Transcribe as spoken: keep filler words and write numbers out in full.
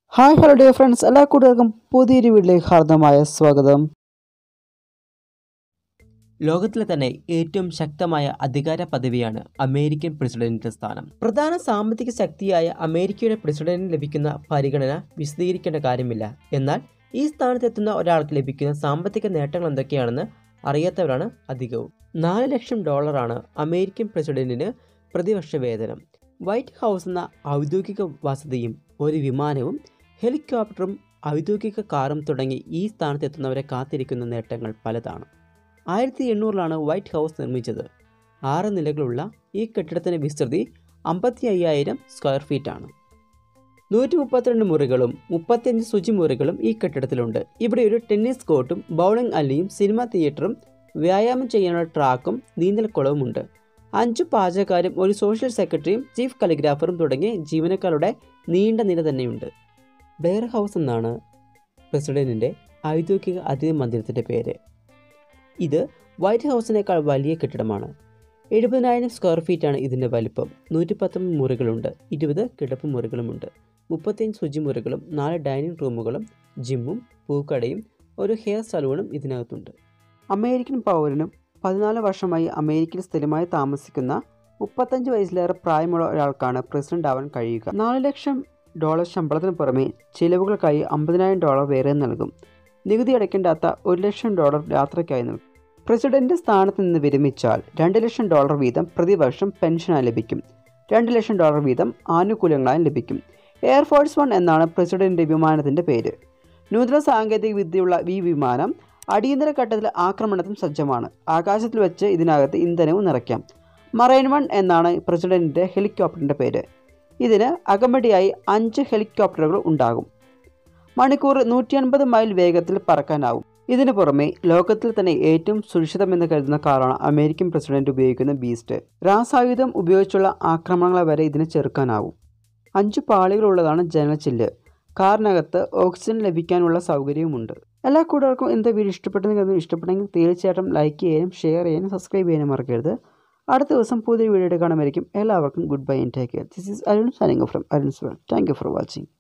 Hi hello dear friends, എല്ലാ കൂട്ടുകാർക്കും പുതിയൊരു വീട്ടിലേക്ക് ഹാർദമായ സ്വാഗതം. ലോകത്തിലെ തന്നെ ഏറ്റവും ശക്തമായ അധികാര പദവിയാണ് അമേരിക്കൻ പ്രസിഡന്റിന്റെ സ്ഥാനം. പ്രധാന സാമ്പത്തിക ശക്തിയായ അമേരിക്കയുടെ പ്രസിഡന്റിന് ലഭിക്കുന്ന പരിഗണന വിശദീകരിക്കേണ്ട കാര്യമില്ല. എന്നാൽ ഈ സ്ഥാനത്തെത്തുന്ന ഒരാൾക്ക് ലഭിക്കുന്ന സാമ്പത്തിക നേട്ടങ്ങൾ എന്തൊക്കെയാണെന്ന് അറിയാത്തവരാണ് അധികവും. നാല് ലക്ഷം ഡോളറാണ് അമേരിക്കൻ പ്രസിഡന്റിന് പ്രതിവർഷ വേതനം. വൈറ്റ് ഹൗസ് എന്ന ഔദ്യോഗിക വസതിയും ഒരു വിമാനവും ഹെലികോപ്റ്ററും ഔദ്യോഗിക കാറും തുടങ്ങി ഈ സ്ഥാനത്തെത്തുന്നവരെ കാത്തിരിക്കുന്ന നേട്ടങ്ങൾ പലതാണ്. ആയിരത്തി എണ്ണൂറിലാണ് വൈറ്റ് ഹൗസ് നിർമ്മിച്ചത്. ആറ് നിലകളുള്ള ഈ കെട്ടിടത്തിൻ്റെ വിസ്തൃതി അമ്പത്തി അയ്യായിരം സ്ക്വയർ ഫീറ്റാണ്. നൂറ്റി മുപ്പത്തിരണ്ട് മുറികളും മുപ്പത്തിയഞ്ച് ശുചിമുറികളും ഈ കെട്ടിടത്തിലുണ്ട്. ഇവിടെ ഒരു ടെന്നീസ് കോർട്ടും ബൗളിംഗ് അല്ലിയും സിനിമാ തിയേറ്ററും വ്യായാമം ചെയ്യാനുള്ള ട്രാക്കും നീന്തൽക്കുളവും ഉണ്ട്. അഞ്ചു പാചകക്കാരും ഒരു സോഷ്യൽ സെക്രട്ടറിയും ചീഫ് കലിഗ്രാഫറും തുടങ്ങിയ ജീവനക്കാരുടെ നീണ്ട നിര തന്നെയുണ്ട്. ബ്ലെയർ ഹൗസ് എന്നാണ് പ്രസിഡന്റിൻ്റെ ഔദ്യോഗിക അതിഥി മന്ദിരത്തിൻ്റെ പേര്. ഇത് വൈറ്റ് ഹൗസിനേക്കാൾ വലിയ കെട്ടിടമാണ്. എഴുപതിനായിരം സ്ക്വയർ ഫീറ്റാണ് ഇതിൻ്റെ വലിപ്പം. നൂറ്റി പത്തൊമ്പത് മുറികളുണ്ട്. ഇരുപത് കിടപ്പ് മുറികളുമുണ്ട്. മുപ്പത്തിയഞ്ച് ശുചിമുറികളും നാല് ഡൈനിങ് റൂമുകളും ജിമ്മും പൂക്കടയും ഒരു ഹെയർ സലൂണും ഇതിനകത്തുണ്ട്. അമേരിക്കൻ പൗരനും പതിനാല് വർഷമായി അമേരിക്കയിൽ സ്ഥിരമായി താമസിക്കുന്ന മുപ്പത്തഞ്ച് വയസ്സിലേറെ പ്രായമുള്ള ഒരാൾക്കാണ് പ്രസിഡന്റ് ആവാൻ കഴിയുക. നാല് ലക്ഷം ഡോളർ ശമ്പളത്തിന് പുറമെ ചിലവുകൾക്കായി അമ്പതിനായിരം ഡോളർ വേറെ നൽകും. നികുതി അടയ്ക്കേണ്ടാത്ത ഒരു ലക്ഷം ഡോളർ യാത്രയ്ക്കായി നൽകും. പ്രസിഡന്റ് സ്ഥാനത്ത് നിന്ന് വിരമിച്ചാൽ രണ്ട് ലക്ഷം ഡോളർ വീതം പ്രതിവർഷം പെൻഷനായി ലഭിക്കും. രണ്ട് ലക്ഷം ഡോളർ വീതം ആനുകൂല്യങ്ങളായി ലഭിക്കും. എയർഫോഴ്സ് വൺ എന്നാണ് പ്രസിഡന്റിന്റെ വിമാനത്തിൻ്റെ പേര്. നൂതന സാങ്കേതിക വിദ്യയുള്ള ഈ വിമാനം അടിയന്തര ഘട്ടത്തിൽ ആക്രമണത്തിന് സജ്ജമാണ്. ആകാശത്തിൽ വെച്ച് ഇതിനകത്ത് ഇന്ധനവും നിറയ്ക്കാം. മറൈൻ വൺ എന്നാണ് പ്രസിഡന്റിന്റെ ഹെലികോപ്റ്ററിൻ്റെ പേര്. ഇതിന് അകമ്പടിയായി അഞ്ച് ഹെലികോപ്റ്ററുകൾ ഉണ്ടാകും. മണിക്കൂർ നൂറ്റി അൻപത് മൈൽ വേഗത്തിൽ പറക്കാനാവും. ഇതിനു പുറമെ ലോകത്തിൽ തന്നെ ഏറ്റവും സുരക്ഷിതമെന്ന് കരുതുന്ന കാറാണ് അമേരിക്കൻ പ്രസിഡന്റ് ഉപയോഗിക്കുന്ന ബീസ്റ്റ്. രാസായുധം ഉപയോഗിച്ചുള്ള ആക്രമണങ്ങളെ വരെ ഇതിന് ചെറുക്കാനാവും. അഞ്ച് പാളികളുള്ളതാണ് ജനൽ ചില്ല്. കാറിനകത്ത് ഓക്സിജൻ ലഭിക്കാനുള്ള സൗകര്യവുമുണ്ട്. എല്ലാ കൂട്ടുകാർക്കും എന്താ വീഡിയോ ഇഷ്ടപ്പെട്ടെന്ന് ഇഷ്ടപ്പെട്ടെങ്കിൽ തീർച്ചയായിട്ടും ലൈക്ക് ചെയ്യാനും ഷെയർ ചെയ്യാനും സബ്സ്ക്രൈബ് ചെയ്യാനും മറക്കരുത്. അടുത്ത ദിവസം പുതിയ വീഡിയോ കാണുമായിരിക്കും. എല്ലാവർക്കും goodbye and take care. This is Arun signing off from Arun's world. Thank you for watching.